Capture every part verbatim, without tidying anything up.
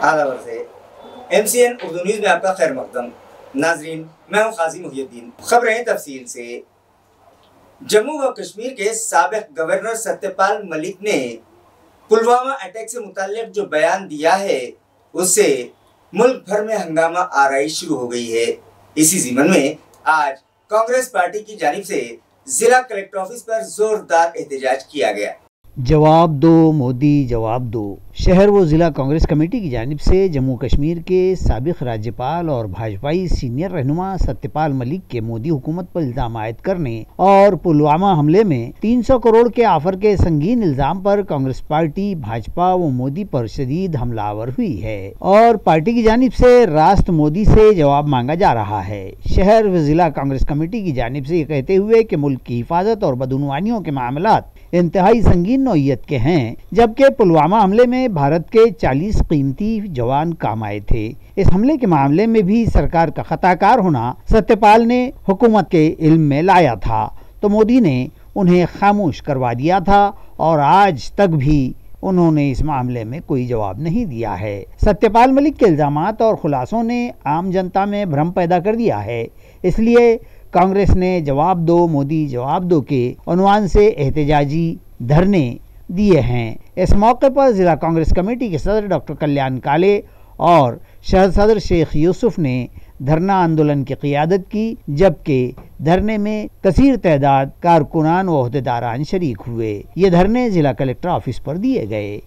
आदावर से MCN Urdu news में आपका खैर मकदम। नाजरीन, मैं हूं काजी मुहिउद्दीन। खबरें तफसील से। जम्मू व कश्मीर के साबिक गवर्नर सत्यपाल मलिक ने पुलवामा अटैक से मुताल्लिक जो बयान दिया है, उससे मुल्क भर में हंगामा आराई शुरू हो गई है। इसी ज़िमन में आज कांग्रेस पार्टी की जानिब से जिला कलेक्टर ऑफिस पर जोरदार एहतजाज किया गया। जवाब दो मोदी, जवाब दो। शहर व जिला कांग्रेस कमेटी की जानिब से जम्मू कश्मीर के साबिक राज्यपाल और भाजपाई सीनियर रहनुमा सत्यपाल मलिक के मोदी हुकूमत पर इल्जाम आयद करने और पुलवामा हमले में तीन सौ करोड़ के ऑफर के संगीन इल्जाम पर कांग्रेस पार्टी भाजपा व मोदी पर शदीद हमलावर हुई है और पार्टी की जानिब से राष्ट्र मोदी से जवाब मांगा जा रहा है। शहर व जिला कांग्रेस कमेटी की जानिब से ये कहते हुए कि मुल्क की हिफाजत और बदउनवानियों के मामलात इंतहाई संगीन नौइयत के हैं, जबकि पुलवामा हमले में भारत के चालीस कीमती जवान काम आए थे। इस हमले के मामले में भी सरकार का खताकार होना सत्यपाल ने हुकूमत के इल्म में लाया था, तो मोदी ने उन्हें खामोश करवा दिया था और आज तक भी उन्होंने इस मामले में कोई जवाब नहीं दिया है। सत्यपाल मलिक के इल्जामात और खुलासों ने आम जनता में भ्रम पैदा कर दिया है, इसलिए कांग्रेस ने जवाब दो मोदी, जवाब दो के उन्वान से एहतजाजी धरने दिए हैं। इस मौके पर जिला कांग्रेस कमेटी के सदर डॉक्टर कल्याण काले और शहर सदर शेख यूसुफ ने धरना आंदोलन की क़ियादत की, जबकि धरने में कसीर तादाद कारकुनान व ओहदेदारान शरीक हुए। ये धरने जिला कलेक्टर ऑफिस पर दिए गए।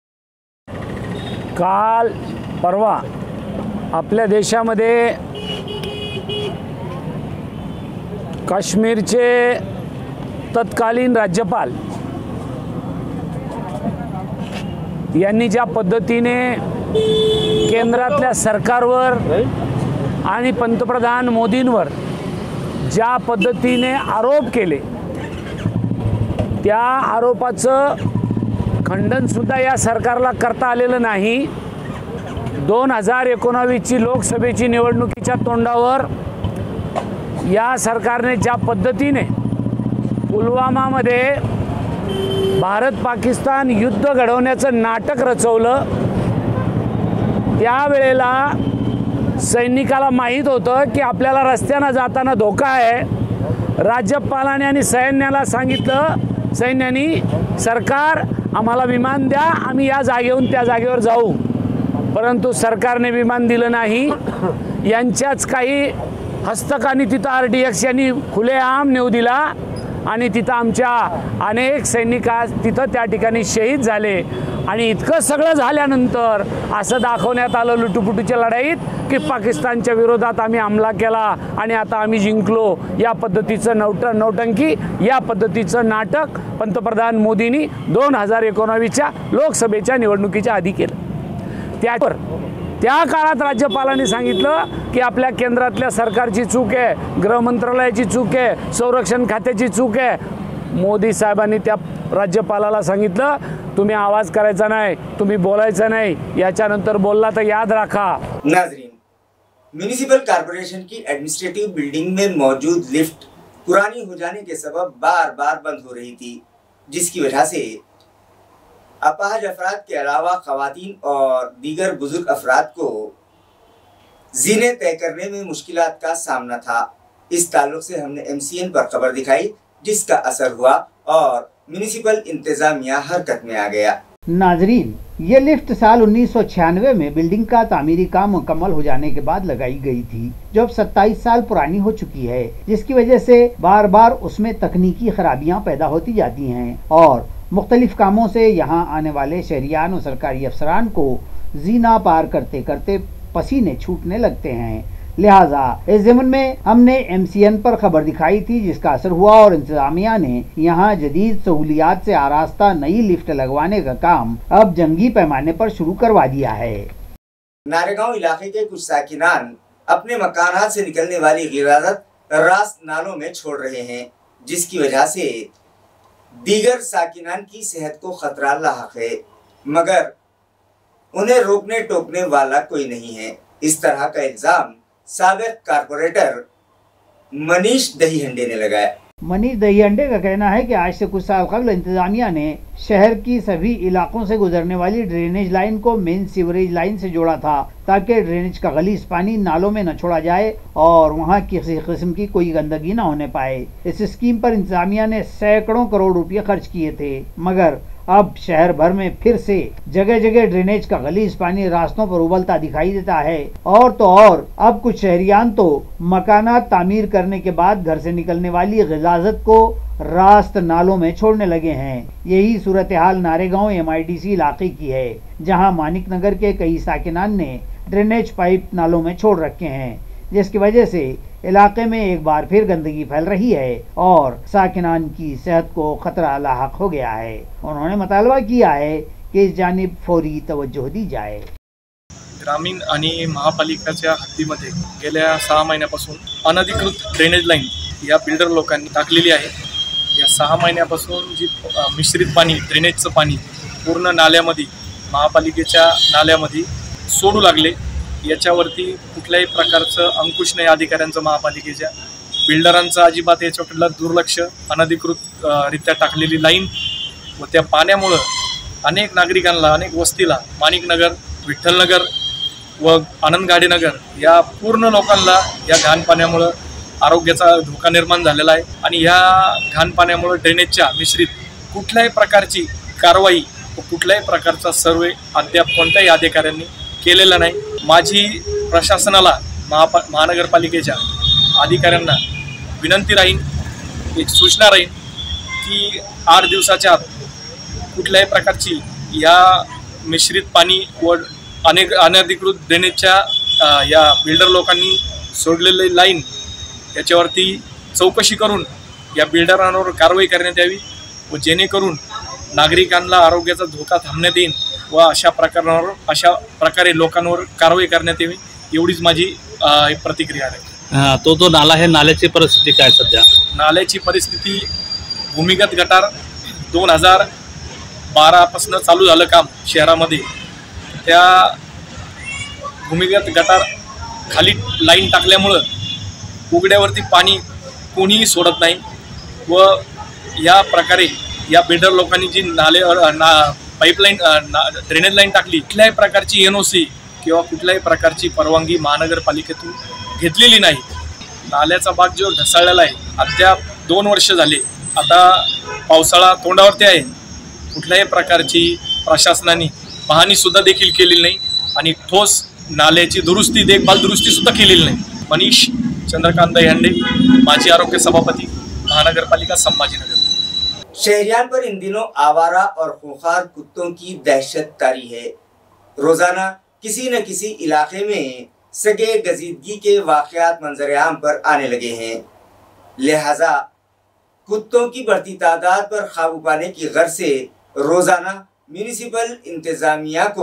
काल परवा आपल्या देशामध्ये काश्मीरचे तत्कालीन राज्यपाल यांनी ज्या पद्धतीने केंद्रातल्या सरकारवर आणि पंतप्रधान मोदींवर ज्या पद्धतीने आरोप केले, त्या आरोपाचं खंडनसुद्धा या सरकारला करता आलेलं नाही। दोन हजार एकोणावीसची लोकसभेची निवडणुकीच्या तोंडावर या सरकारने ज्या पद्धतीने पुलवामामध्ये भारत पाकिस्तान युद्ध घडवण्याचं नाटक रचवलं, त्यावेळेला सैनिकाला माहीत होतं की आपल्याला रस्त्याने जाताना धोका आहे। राज्यपालाने आणि सैन्याला सांगितलं, सैन्याने सरकार आम्हाला विमान द्या, आम्ही या जागेहून त्या जागेवर जाऊ, परंतु सरकारने विमान दिलं नाही। यांच्याच काही हस्तकानी तिथं आर डी एक्स यांनी खुलेआम नेऊ दिला आणि तिथं आमच्या अनेक सैनिक तिथं त्या ठिकाणी शहीद झाले। आणि इतकं सगळं झाल्यानंतर असं दाखवण्यात आलं लुटुपुटूच्या लढाईत की पाकिस्तानच्या विरोधात आम्ही हमला केला आणि आता आम्ही जिंकलो। या पद्धतीचं नौट नौटंकी या पद्धतीचं नाटक पंतप्रधान मोदींनी दोन हजार एकोणावीसच्या लोकसभेच्या निवडणुकीच्या आधी केलं। त्यावर त्या काळात राज्यपालांनी सांगितलं की आपल्या केंद्रातल्या सरकारची चूक आहे, गृह मंत्रालयाची चूक आहे, संरक्षण खात्याची चूक आहे। मोदी साहेबांनी त्या राज्यपालाला सांगितलं, तुम्ही आवाज करायचा नाही, तुम्ही बोलायचं नाही, याच्यानंतर बोलला तर याद रखा। नाजरीन, म्युनिसिपल कॉर्पोरेशन की एडमिनिस्ट्रेटिव बिल्डिंग में मौजूद लिफ्ट पुरानी हो जाने के सबब बार बार बंद हो रही थी, जिसकी वजह से अपाहज अफराद के अलावा खवातीन और दीगर बुजुर्ग अफराद को जीने तय करने में मुश्किलात का सामना था। इस ताल्लुक से हमने एमसीएन पर खबर दिखाई, जिसका असर हुआ और म्युनिसिपल इंतजामिया हरकत में आ गया। नाजरीन, ये लिफ्ट साल उन्नीस सौ छियानवे में बिल्डिंग का तामीरी काम मुकम्मल हो जाने के बाद लगाई गई थी, जो अब सत्ताईस साल पुरानी हो चुकी है, जिसकी वजह से बार बार उसमें तकनीकी खराबियां पैदा होती जाती हैं और मुख्तलिफ कामों से यहाँ आने वाले शहरियान और सरकारी अफसरान को जीना पार करते करते पसीने छूटने लगते हैं। लिहाजा इस ज़िमन में हमने एमसीएन पर खबर दिखाई थी, जिसका असर हुआ और इंतजामिया ने यहाँ जदीद सहूलियात से आरास्ता नई लिफ्ट लगवाने का काम अब जंगी पैमाने पर शुरू करवा दिया है। नारेगांव इलाके के कुछ साकिनान अपने मकानात से निकलने वाली गिराजत रास्त नालों में छोड़ रहे हैं, जिसकी वजह से दीगर साकिनान की सेहत को खतरा लाहक है, मगर उन्हें रोकने टोकने वाला कोई नहीं है। इस तरह का इल्जाम साबिक कारपोरेटर मनीष दहीहंडे ने लगाया। मनीष दहियांडे का कहना है कि आज से कुछ साल कबल इंतजामिया ने शहर की सभी इलाकों से गुजरने वाली ड्रेनेज लाइन को मेन सीवरेज लाइन से जोड़ा था ताकि ड्रेनेज का गलीज पानी नालों में न छोड़ा जाए और वहां किसी किस्म की कोई गंदगी न होने पाए। इस स्कीम पर इंतजामिया ने सैकड़ों करोड़ रुपए खर्च किए थे, मगर अब शहर भर में फिर से जगह जगह ड्रेनेज का गलीज पानी रास्तों पर उबलता दिखाई देता है। और तो और अब कुछ शहरियान तो मकानात तामीर करने के बाद घर से निकलने वाली गिलाजत को रास्त नालों में छोड़ने लगे हैं। यही सूरत हाल Naregaon M I D C इलाके की है, जहां मानिक नगर के कई साकिनान ने ड्रेनेज पाइप नालों में छोड़ रखे हैं, जिसकी वजह से इलाके में एक बार फिर गंदगी फैल रही है और साकिनान की सेहत को खतरा लाहक हो गया है। उन्होंने मुतालबा किया है कि इस जानिब फौरी तवज्जो दी जाए। ग्रामीण आणि महापालिकेच्या हद्दीमध्ये गेल्या सहा महिन्यापासून अनधिकृत ड्रेनेज लाईन या बिल्डर लोकांनी टाकलेली आहे। या सहा महिन्यापासून जी मिश्रित पाणी ड्रेनेजचं पाणी पूर्ण नाल्यामध्ये महापालिकेच्या नाल्यामध्ये सोडू लागले, याच्यावरती कुठल्याही प्रकारचं अंकुश नाही अधिकाऱ्यांचं, महापालिकेच्या बिल्डरांचं अजिबात याच्याकडलं दुर्लक्ष। अनधिकृत रित्या टाकलेली लाईन व त्या पाण्यामुळं अनेक नागरिकांना, अनेक वस्तीला, माणिकनगर, विठ्ठलनगर व आनंदगाडीनगर या पूर्ण लोकांना या घाण पाण्यामुळं आरोग्याचा धोका निर्माण झालेला आहे। आणि ह्या घाण पाण्यामुळं ड्रेनेजच्या मिश्रित कुठल्याही प्रकारची कारवाई व कुठल्याही प्रकारचा सर्वे अद्याप कोणत्याही अधिकाऱ्यांनी केलेला नाही। माझी प्रशासनाला, महापा महानगरपालिकेच्या अधिकाऱ्यांना विनंती राहील, एक सूचना राहील की आठ दिवसाच्या आत कुठल्याही प्रकारची या मिश्रित पाणी व अनेक अनधिकृत ड्रेनेजच्या या बिल्डर लोकांनी सोडलेली लाईन याच्यावरती चौकशी करून या बिल्डरांवर कारवाई करण्यात यावी व जेणेकरून नागरिकांना आरोग्याचा धोका थांबण्यात येईल व अशा प्रकारांवर अशा प्रकारे लोकांवर कारवाई करण्यात यावी, एवढीच माझी प्रतिक्रिया आहे। तो जो नाला आहे, नाल्याची परिस्थिती काय सध्या? नाल्याची परिस्थिती भूमिगत गटार दोन हजार बारापासून चालू झालं काम शहरामध्ये। त्या भूमिगत गटार खाली लाईन टाकल्यामुळं उघड्यावरती पाणी कोणीही सोडत नाही व या प्रकारे या बिल्डर लोकांनी जी नाले ना पाईपलाईन ड्रेनेज लाईन टाकली, कुठल्याही प्रकारची एन ओ सी किंवा कुठल्याही प्रकारची परवानगी महानगरपालिकेतून घेतलेली नाही। नाल्याचा भाग जो ढसाळलेला आहे, अद्याप दोन वर्ष झाले, आता पावसाळा तोंडावरती आहे, कुठल्याही प्रकारची प्रशासनाने पाहणीसुद्धा देखील केलेली नाही आणि ठोस नाल्याची दुरुस्ती, देखभाल दुरुस्तीसुद्धा केलेली नाही। मनीष चंद्रकांत दहियांडे, माजी आरोग्य सभापति, महानगरपालिका संभाजीनगर। शहरियान पर इन दिनों आवारा और खूंखार कुत्तों की दहशत तारी है। रोजाना किसी न किसी इलाके में सगे गजीदगी के वाकयात मंजर-ए-आम पर आने लगे हैं, लिहाजा कुत्तों की बढ़ती तादाद पर काबू पाने की गर्ज से रोजाना म्यूनिसिपल इंतजामिया को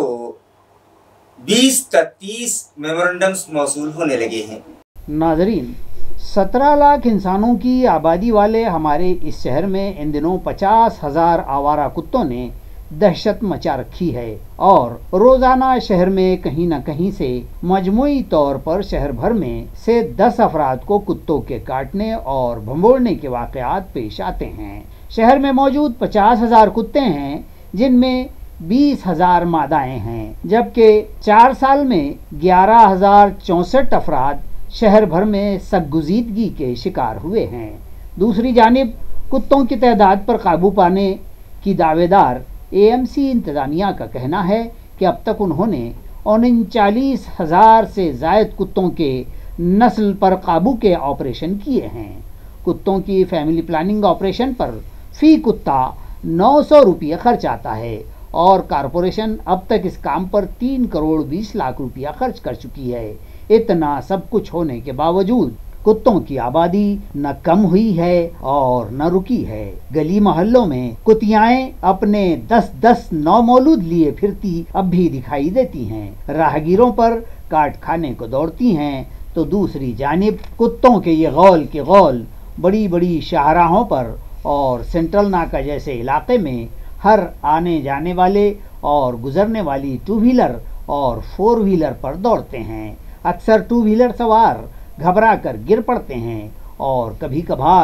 बीस तक तीस मेमोरेंडम्स मौसूल होने लगे हैं। नाजरीन, सत्रह लाख इंसानों की आबादी वाले हमारे इस शहर में इन दिनों पचास हजार आवारा कुत्तों ने दहशत मचा रखी है और रोज़ाना शहर में कहीं न कहीं से मजमूई तौर पर शहर भर में से दस अफराद को कुत्तों के काटने और भंबोड़ने के वाक़यात पेश आते हैं। शहर में मौजूद पचास हजार कुत्ते हैं, जिनमें बीस हजार मादाएँ हैं, जबकि चार साल में ग्यारह हजार चौंसठ अफराद शहर भर में सगगुजीदगी के शिकार हुए हैं। दूसरी जानिब कुत्तों की तादाद पर काबू पाने की दावेदार ए एम सी इंतज़ामिया का कहना है कि अब तक उन्होंने उनचालीस हजार से ज़ायद कुत्तों के नस्ल पर काबू के ऑपरेशन किए हैं। कुत्तों की फैमिली प्लानिंग ऑपरेशन पर फी कुत्ता नौ सौ रुपये खर्च आता है और कारपोरेशन अब तक इस काम पर तीन करोड़ बीस लाख रुपया खर्च कर चुकी है। इतना सब कुछ होने के बावजूद कुत्तों की आबादी न कम हुई है और न रुकी है। गली मोहल्लों में कुतियाएं अपने दस दस नौ मौलूद लिए फिरती अब भी दिखाई देती हैं। राहगीरों पर काट खाने को दौड़ती हैं, तो दूसरी जानिब कुत्तों के ये गौल के गौल बड़ी बड़ी शाहराहों पर और सेंट्रल नाका जैसे इलाके में हर आने जाने वाले और गुजरने वाली टू व्हीलर और फोर व्हीलर पर दौड़ते हैं। अक्सर टू व्हीलर सवार घबरा कर गिर पड़ते हैं और कभी कभार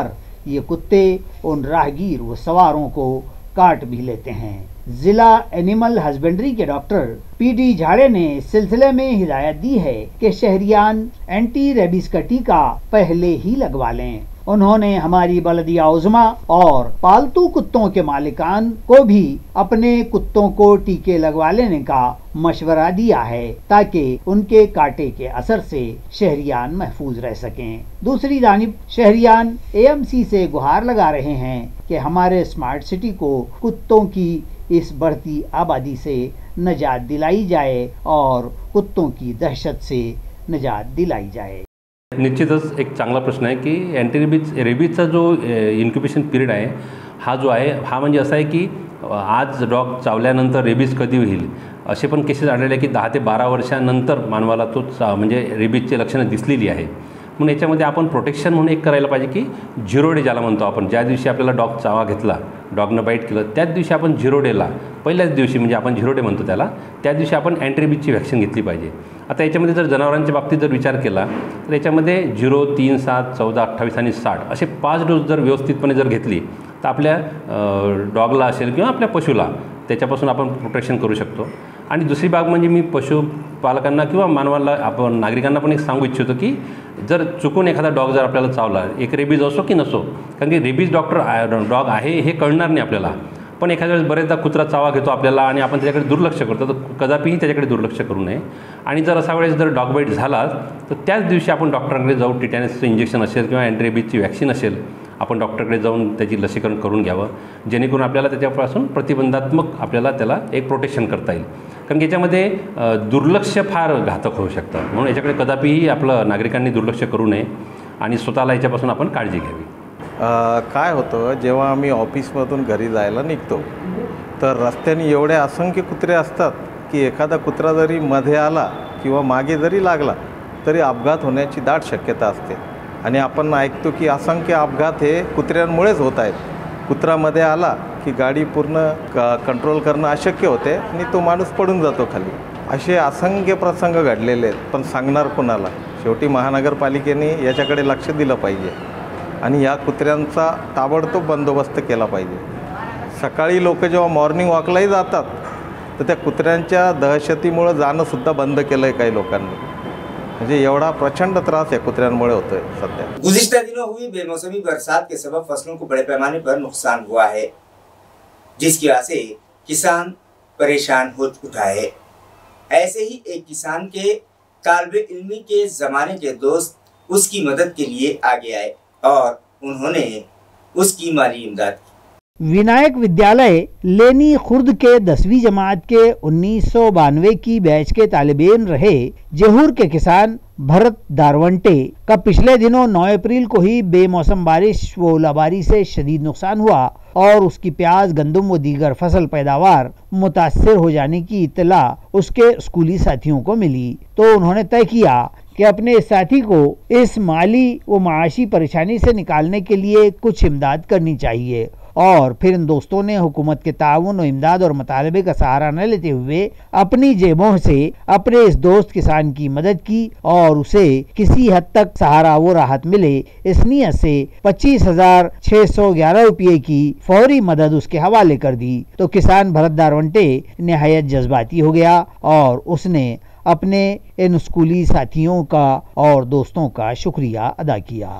ये कुत्ते उन राहगीर व सवारों को काट भी लेते हैं। जिला एनिमल हस्बेंड्री के डॉक्टर पी डी झाड़े ने इस सिलसिले में हिदायत दी है कि शहरियान एंटी रेबीज का टीका पहले ही लगवा लें। उन्होंने हमारी बलदिया उज़्मा और पालतू कुत्तों के मालिकान को भी अपने कुत्तों को टीके लगवा लेने का मशवरा दिया है ताकि उनके कांटे के असर से शहरियान महफूज रह सकें। दूसरी जानिब शहरियान ए एम सी से गुहार लगा रहे हैं कि हमारे स्मार्ट सिटी को कुत्तों की इस बढ़ती आबादी से निजात दिलाई जाए और कुत्तों की दहशत से निजात दिलाई जाए। निश्चितच एक चांगला प्रश्न आहे की अँटी रेबीज रेबीजचा जो इन्क्युबेशन पिरियड आहे हा जो आहे हा म्हणजे असा आहे की आज डॉग चावल्यानंतर रेबीज कधी होईल असे पण केसेस आढळले की दहा ते बारा वर्षानंतर मानवाला तो चा म्हणजे रेबीजची लक्षणं दिसलेली आहे। म्हणून याच्यामध्ये आपण प्रोटेक्शन म्हणून एक करायला पाहिजे की झिरो डे ज्याला म्हणतो आपण, ज्या दिवशी आपल्याला डॉग चावा घेतला, डॉगनं बाईट केलं त्याच दिवशी आपण झिरो डेला पहिल्याच दिवशी म्हणजे आपण झिरो डे म्हणतो त्याला, त्या दिवशी आपण अँटी रेबीजची व्हॅक्सिन घेतली पाहिजे। आता याच्यामध्ये जर जनावरांच्या बाबतीत जर विचार केला तर याच्यामध्ये झिरो तीन सात चौदा अठ्ठावीस आणि साठ असे पाच डोस जर व्यवस्थितपणे जर घेतली तर आपल्या डॉगला असेल किंवा आपल्या पशुला त्याच्यापासून आपण प्रोटेक्शन करू शकतो। आणि दुसरी बाब म्हणजे मी पशुपालकांना किंवा मानवाला आपण नागरिकांना पण एक सांगू इच्छितो की जर चुकून एखादा डॉग जर आपल्याला चावला, एक रेबीज असो की नसो, कारण की रेबीज डॉक्टर डॉग आहे हे कळणार नाही आपल्याला, पण एखाद्या वेळेस बरेचदा कुत्रा चावा घेतो आपल्याला आणि आपण त्याच्याकडे दुर्लक्ष करतो, तर कदापिही त्याच्याकडे दुर्लक्ष करू नये। आणि जर अशा वेळेस जर डॉग बाईट झाला तर त्याच दिवशी आपण डॉक्टरांकडे जाऊ, टिटॅनसचं इंजेक्शन असेल किंवा अँटी रेबीजची व्हॅक्सिन असेल आपण डॉक्टरकडे जाऊन त्याची लसीकरण करून घ्यावं, जेणेकरून आपल्याला त्याच्यापासून प्रतिबंधात्मक आपल्याला त्याला एक प्रोटेक्शन करता येईल। कारण की याच्यामध्ये दुर्लक्ष फार घातक होऊ शकतं, म्हणून याच्याकडे कदापिही आपलं नागरिकांनी दुर्लक्ष करू नये आणि स्वतःला याच्यापासून आपण काळजी घ्यावी। काय होतं जेव्हा आम्ही ऑफिसमधून घरी जायला निघतो तर रस्त्याने एवढे असंख्य कुत्रे असतात की एखादा कुत्रा जरी मध्ये आला किंवा मागे जरी लागला तरी अपघात होण्याची दाट शक्यता असते। आणि आपण ऐकतो की असंख्य अपघात हे कुत्र्यांमुळेच होत आहेत। कुत्रा मध्ये आला की गाडी पूर्ण क कंट्रोल करणं अशक्य होते आणि तो माणूस पडून जातो खाली। असे असंख्य प्रसंग घडलेले आहेत, पण सांगणार कोणाला? शेवटी महानगरपालिकेने याच्याकडे लक्ष दिलं पाहिजे आणि या कुत्र्यांचा ताबडतोब बंदोबस्त केला पाहिजे। सकाळी लोक जेव्हा मॉर्निंग वॉकलाही जातात तर त्या कुत्र्यांच्या दहशतीमुळे जाणंसुद्धा बंद केलं आहे काही लोकांनी, म्हणजे एवढा प्रचंड त्रास है कुत्र्यांमुळे होतोय सध्या। गुज़िश्ता दिनों हुई बेमौसमी बरसात के सबब फसलों को बड़े पैमाने पर नुकसान हुआ है, जिसकी वजह से किसान परेशान हो उठा है। ऐसे ही एक किसान के तालिबे इल्मी के ज़माने के दोस्त उसकी मदद के लिए आगे आए और उन्होंने उसकी माली इमदाद की। विनायक विद्यालय लेनी खुर्द के दसवीं जमात के उन्नीस सौ बानवे की बैच के तालिबेन रहे जेहूर के किसान भरत दारवंटे का पिछले दिनों नौ अप्रैल को ही बेमौसम बारिश व ओलाबारी से शदीद नुकसान हुआ और उसकी प्याज, गंदम व दीगर फसल पैदावार मुतासर हो जाने की इत्तला उसके स्कूली साथियों को मिली, तो उन्होंने तय किया कि अपने साथी को इस माली व माशी परेशानी से निकालने के लिए कुछ इमदाद करनी चाहिए। और फिर इन दोस्तों ने हुकूमत के ताउन और इमदाद और मुतालबे का सहारा न लेते हुए अपनी जेबों से अपने इस दोस्त किसान की मदद की और उसे किसी हद तक सहारा व राहत मिले इस नीयत से पच्चीस हजार छह सौ ग्यारह रुपये की फौरी मदद उसके हवाले कर दी। तो किसान भरत दारवंटे निहायत जज्बाती हो गया और उसने अपने इन स्कूली साथियों का और दोस्तों का शुक्रिया अदा किया।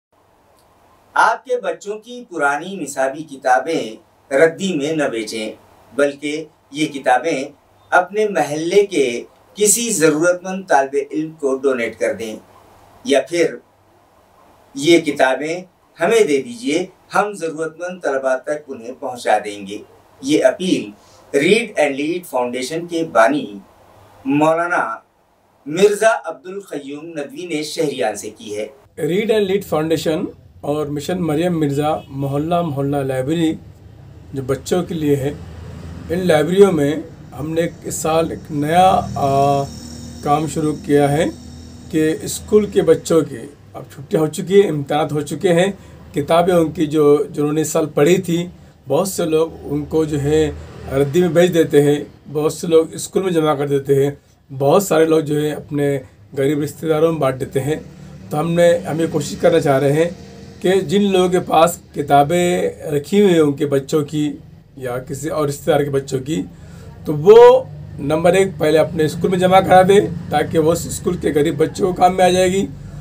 आपके बच्चों की पुरानी निसाबी किताबें रद्दी में न बेचें, बल्कि ये किताबें अपने महल्ले के किसी ज़रूरतमंद तालिबे इल्म को डोनेट कर दें, या फिर ये किताबें हमें दे दीजिए, हम ज़रूरतमंद तलबा तक उन्हें पहुंचा देंगे। ये appeal read and lead foundation के बानी मौलाना मिर्ज़ा अब्दुल क़य्यूम नदवी ने शहरियान से की है। रीड एंड लीड फाउंडेशन और मिशन मरियम मिर्ज़ा मोहल्ला मोहल्ला लाइब्रेरी जो बच्चों के लिए है, इन लाइब्रेरियों में हमने इस साल एक नया आ, काम शुरू किया है कि स्कूल के बच्चों की अब छुट्टियां हो चुकी है, इम्तहान हो चुके हैं, किताबें उनकी जो जो उन्होंने इस साल पढ़ी थी बहुत से लोग उनको जो है रद्दी में बेच देते हैं, बहुत से लोग स्कूल में जमा कर देते हैं, बहुत सारे लोग जो है अपने गरीब रिश्तेदारों में बांट देते हैं। तो हमने हम ये कोशिश करना चाह रहे हैं कि जिन लोगों के पास किताबें रखी हुई हैं उनके बच्चों की या किसी और रिश्तेदार के बच्चों की, तो वो नंबर एक पहले अपने स्कूल में जमा करा दे ताकि वो स्कूल के गरीब बच्चों को काम में आ जाएगी।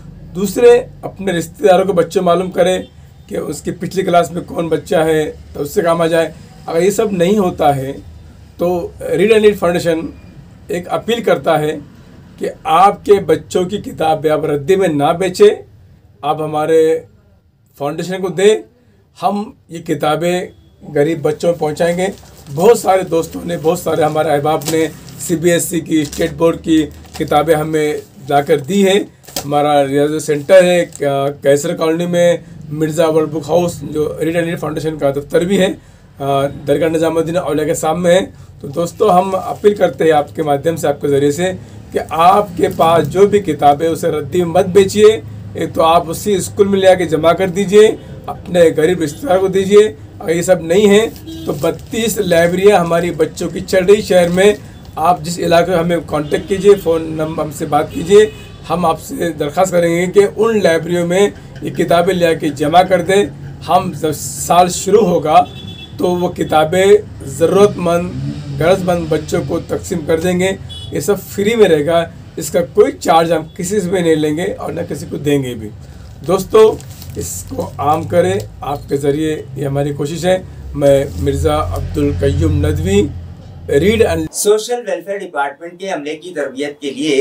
दूसरे अपने रिश्तेदारों के बच्चों मालूम करें कि उसकी पिछली क्लास में कौन बच्चा है तो उससे काम आ जाए। अगर ये सब नहीं होता है तो रीड एंड रीड फाउंडेशन एक अपील करता है कि आपके बच्चों की किताबें आप रद्दी में ना बेचें, आप हमारे फाउंडेशन को दें, हम ये किताबें गरीब बच्चों में पहुंचाएंगे। बहुत सारे दोस्तों ने, बहुत सारे हमारे अहबाब ने सीबीएसई की, स्टेट बोर्ड की किताबें हमें लाकर दी है। हमारा रियाज सेंटर है कैसर कॉलोनी में, मिर्ज़ा वर्ल्ड बुक हाउस जो रीड एंड रीड फाउंडेशन का दफ्तर भी है, दरगाह निजामुद्दीन औलिया के सामने है। तो दोस्तों, हम अपील करते हैं आपके माध्यम से, आपके ज़रिए से, कि आपके पास जो भी किताबें उसे रद्दी में मत बेचिए। एक तो आप उसी स्कूल में ले आके जमा कर दीजिए, अपने गरीब रिश्तेदार को दीजिए। अगर ये सब नहीं है तो बत्तीस लाइब्रेरियाँ हमारी बच्चों की चल रही शहर में। आप जिस इलाके में हमें कांटेक्ट कीजिए, फ़ोन नंबर हमसे बात कीजिए, हम आपसे दरख्वास्त करेंगे कि उन लाइब्रेरियों में ये किताबें ले आके जमा कर दें। हम जब साल शुरू होगा तो वो किताबें ज़रूरतमंद गरजमंद बच्चों को तकसीम कर देंगे। ये सब फ्री में रहेगा, इसका कोई चार्ज हम किसी से भी नहीं लेंगे और न किसी को देंगे भी। दोस्तों, इसको आम करें, आपके ज़रिए ये हमारी कोशिश है। मैं Mirza Abdul Qayyum Nadvi, read and social welfare department के अमले की तरबियत के लिए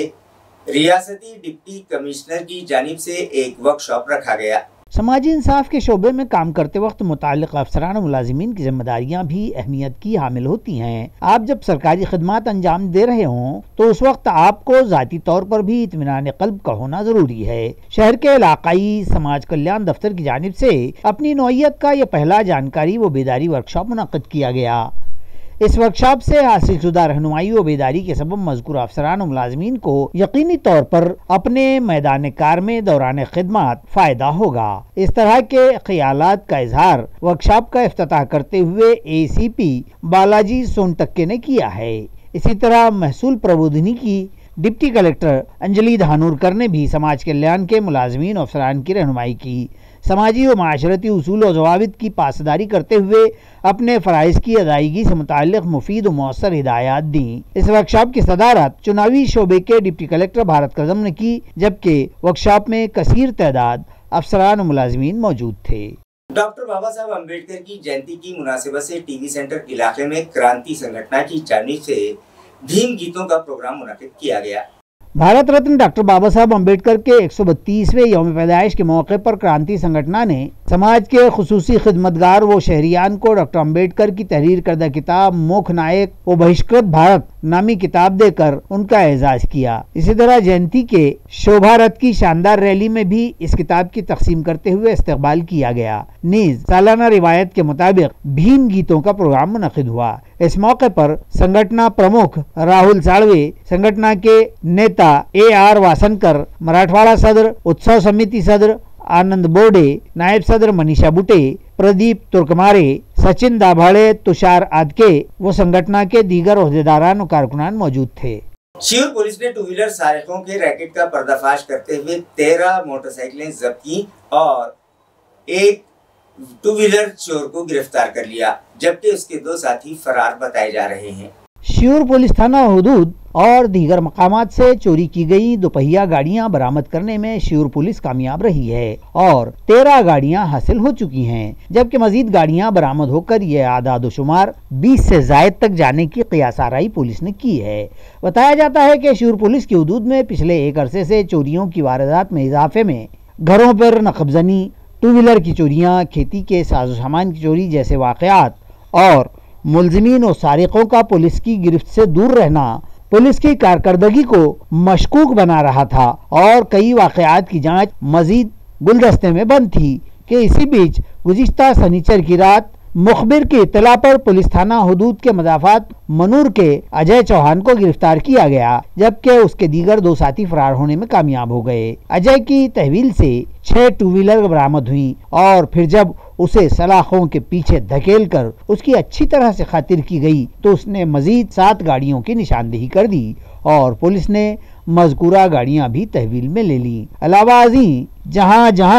रियासती डिप्टी कमिश्नर की जानिब से एक वर्कशॉप रखा गया। समाजी इंसाफ के शोबे में काम करते वक्त मुताल्लिक़ अफसरान और मुलाजिमीन की जिम्मेदारियां भी अहमियत की हामिल होती हैं। आप जब सरकारी खिदमात अंजाम दे रहे हों तो उस वक्त आपको ज़ाती तौर पर भी इत्मीनान क़ल्ब का होना ज़रूरी है। शहर के इलाकाई समाज कल्याण दफ्तर की जानिब से अपनी नौइयत का यह पहला जानकारी व बेदारी वर्कशॉप मुनक़्क़िद किया गया। इस वर्कशॉप से हासिल शुदा रहनुमाई व बेदारी के सबब मज़कूर अफसरान और मुलाजमीन को यकीनी तौर पर अपने मैदान कार में दौरान खिदमत फ़ायदा होगा। इस तरह के ख्यालात का इजहार वर्कशॉप का इफ्तिताह करते हुए A C P Balaji Sontakke ने किया है। इसी तरह महसूल प्रबोधिनी की डिप्टी कलेक्टर अंजलि धानोरकर ने भी समाज कल्याण के मुलाजमीन और अफसरान की रहनुमाई की। समाजी व माशरती उसूल और जवाबित की पासदारी करते हुए अपने फ़राइज़ की अदायगी से मुताल्लिक़ मुफीद व मौसर हिदायत दी। इस वर्कशॉप की सदारत चुनावी शोबे के डिप्टी कलेक्टर भारत कज़म ने की, जबकि वर्कशॉप में कसीर तादाद अफसरान और मुलाजमीन मौजूद थे। डॉक्टर बाबा साहब अम्बेडकर की जयंती की मुनासिबत से टीवी सेंटर इलाके में क्रांति संगठन की जानिब से भीम गीतों का प्रोग्राम मुनक़्क़िद किया गया। भारत रत्न डॉक्टर बाबा साहब अम्बेडकर के एक सौ बत्तीसवें यौम पैदाइश के मौके पर क्रांति संगठन ने समाज के खुसूसी खिदमतगार व शहरियान को डॉक्टर अम्बेडकर की तहरीर करदा किताब मोख नायक व बहिष्कृत भारत नामी किताब देकर उनका एजाज किया। इसी तरह जयंती के शोभा रथ की शानदार रैली में भी इस किताब की तकसीम करते हुए इस्तकबाल किया गया। नीज सालाना रिवायत के मुताबिक भीम गीतों का प्रोग्राम मुनक़्क़िद हुआ। इस मौके पर संगठन प्रमुख राहुल साळवे, संगठन के नेता ए आर वासनकर, मराठवाड़ा सदर उत्सव समिति सदर आनंद बोर्डे, नायब सदर मनीषा बुटे, प्रदीप तुर्कमारे, सचिन दाभाड़े, तुषार आदके व संगठन के दीगर ओहदेदारान और कारकुनान मौजूद थे। शिवहर पुलिस ने टू व्हीलर सारिकों के रैकेट का पर्दाफाश करते हुए तेरह मोटरसाइकिलें जब्त की और एक टू व्हीलर चोर को गिरफ्तार कर लिया, जबकि उसके दो साथी फरार बताए जा रहे हैं। शिवहर पुलिस थाना हुदूद और दीगर मकामात से चोरी की गई दोपहिया गाड़ियां बरामद करने में शिवहर पुलिस कामयाब रही है और तेरह गाड़ियां हासिल हो चुकी हैं, जबकि मजीद गाड़ियां बरामद होकर यह आदाद शुमार बीस से जायद तक जाने की क़ियासाराई पुलिस ने की है। बताया जाता है कि शिवहर पुलिस की हुदूद में पिछले एक अरसे से चोरियों की वारदात में इजाफे में घरों पर नकबजनी, टू व्हीलर की चोरियाँ, खेती के साजो सामान की चोरी जैसे वाक़यात और मुलजिमीन और सारिकों का पुलिस की गिरफ्त से दूर रहना पुलिस की कारकर्दगी को मशकूक बना रहा था और कई वाक़यात की जांच मजीद गुलदस्ते में बंद थी कि इसी बीच गुज़िश्ता शनिचर की रात मुखबिर की इत्तला पर पुलिस थाना हुदूद के मदाफात मनूर के अजय चौहान को गिरफ्तार किया गया, जबकि उसके दीगर दो साथी फरार होने में कामयाब हो गए। अजय की तहवील से छह टू व्हीलर बरामद हुई और फिर जब उसे सलाखों के पीछे धकेल कर उसकी अच्छी तरह से खातिर की गई तो उसने मजीद सात गाड़ियों की निशानदेही कर दी और पुलिस ने मजकूरा गाड़ियां भी तहवील में ले ली। अलावा अजी जहां जहां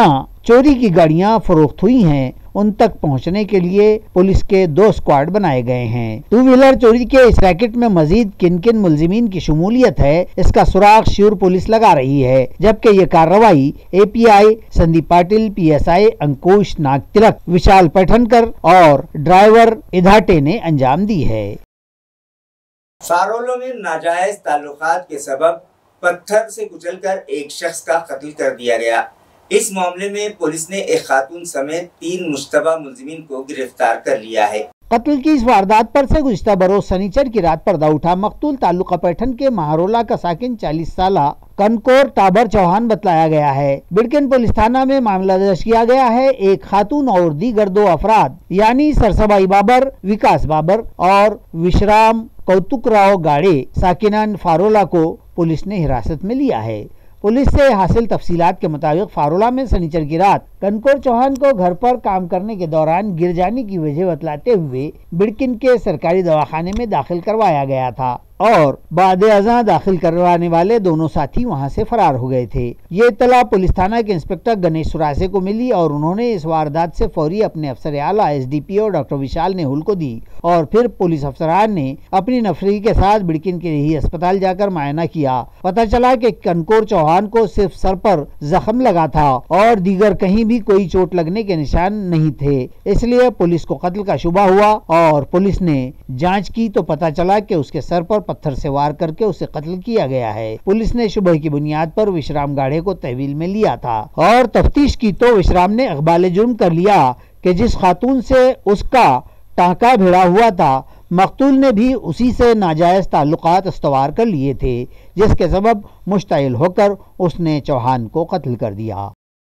चोरी की गाड़ियां फरोख्त हुई हैं, उन तक पहुंचने के लिए पुलिस के दो स्क्वाड बनाए गए हैं। टू व्हीलर चोरी के इस रैकेट में मजीद किन किन मुलजिमीन की शमूलियत है, इसका सुराग श्योर पुलिस लगा रही है, जबकि ये कार्रवाई एपीआई संदीप पाटिल, पीएसआई अंकुश नागतिलक, विशाल पैठनकर और ड्राइवर इधाटे ने अंजाम दी है। फारोलो में नाजायज ताल्लुकात के सबब पत्थर से कुचलकर एक शख्स का कत्ल कर दिया गया। इस मामले में पुलिस ने एक खातून समेत तीन मुश्तबा मुलजिमीन को गिरफ्तार कर लिया है। कत्ल की इस वारदात पर से गुज़िश्ता बरोज शनिचर की रात पर्दा उठा। मकतूल ताल्लुका पैठन के महारोला का साकिन चालीस साला कनकोर टाबर चौहान बतलाया गया है। बिडकिन पुलिस थाना में मामला दर्ज किया गया है। एक खातून और दीगर दो अफराद यानी सरसबाई बाबर, विकास बाबर और विश्राम कौतुकराव गाड़े साकिनान फारोला को पुलिस ने हिरासत में लिया है। पुलिस से हासिल तफसीलात के मुताबिक फारोला में शनिचर की रात कनकोर चौहान को घर पर काम करने के दौरान गिर जाने की वजह बतलाते हुए बिडकिन के सरकारी दवाखाने में दाखिल करवाया गया था और बाद अज़ां दाखिल करवाने वाले दोनों साथी वहां से फरार हो गए थे। ये इत्तला पुलिस थाना के इंस्पेक्टर गणेश सुरासे को मिली और उन्होंने इस वारदात से फौरी अपने अफसर आला एसडीपीओ डॉक्टर विशाल नेहुल को दी और फिर पुलिस अफसरान ने अपनी नफरी के साथ बिडकिन के ही अस्पताल जाकर मुआयना किया। पता चला कि कनकोर चौहान को सिर्फ सर पर जख्म लगा था और दीगर कहीं भी कोई चोट लगने के निशान नहीं थे, इसलिए पुलिस को कत्ल का शुबा हुआ और पुलिस ने जांच की तो पता चला कि उसके सर पर पत्थर से वार करके उसे कत्ल किया गया है। पुलिस ने शुबह की बुनियाद पर विश्राम गाढ़े को तहवील में लिया था और तफ्तीश की तो विश्राम ने इकबाल जुर्म कर लिया कि जिस खातून से उसका टांका भिड़ा हुआ था, मकतूल ने भी उसी से नाजायज ताल्लुकात इस्तवार कर लिए थे, जिसके सबब मुश्ताइल होकर उसने चौहान को कत्ल कर दिया।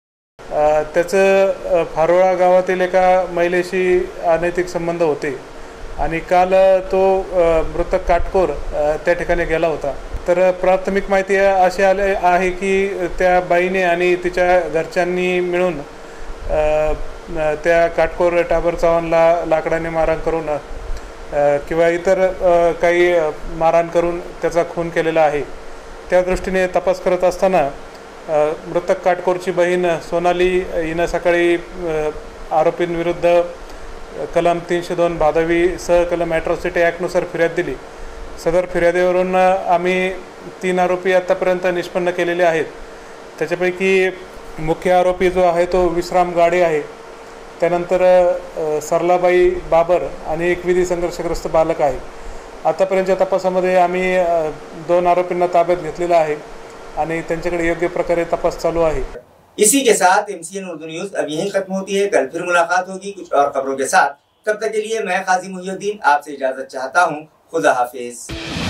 त्याचं फारोळा गावातील एका महिलेशी अनैतिक संबंध होते आणि काल तो मृतक काटकोर त्या ठिकाणी गेला होता। तर प्राथमिक माहिती अशी आली आहे की त्या बाईने आणि तिच्या घरच्यांनी मिळून त्या काटकोर टाबर चव्हाणला लाकडाने मारहाण करून किंवा इतर काही मारहाण करून त्याचा खून केलेला आहे। त्या दृष्टीने तपास करत असताना मृतक काटकोरची बहीण सोनाली हिनं सकाळी आरोपींविरुद्ध कलम तीनशे दोन भादवी सह कलम ॲट्रॉसिटी ॲक्टनुसार फिर्याद दिली। सदर फिर्यादीवरून आम्ही तीन आरोपी आतापर्यंत निष्पन्न केलेले आहेत। त्याच्यापैकी मुख्य आरोपी जो आहे तो विश्राम गाडे आहे, त्यानंतर सरलाबाई बाबर आणि एक विधी संघर्षग्रस्त बालक आहे। आतापर्यंतच्या तपासामध्ये आम्ही दोन आरोपींना ताब्यात घेतलेला आहे आणि त्यांच्याकडे योग्य प्रकारे तपास चालू आहे। इसी के साथ एमसीएन उर्दू न्यूज़ अब यहीं खत्म होती है। कल फिर मुलाकात होगी कुछ और खबरों के साथ। तब तक के लिए मैं काजी मुहिउद्दीन आपसे इजाजत चाहता हूँ। खुदा हाफिज।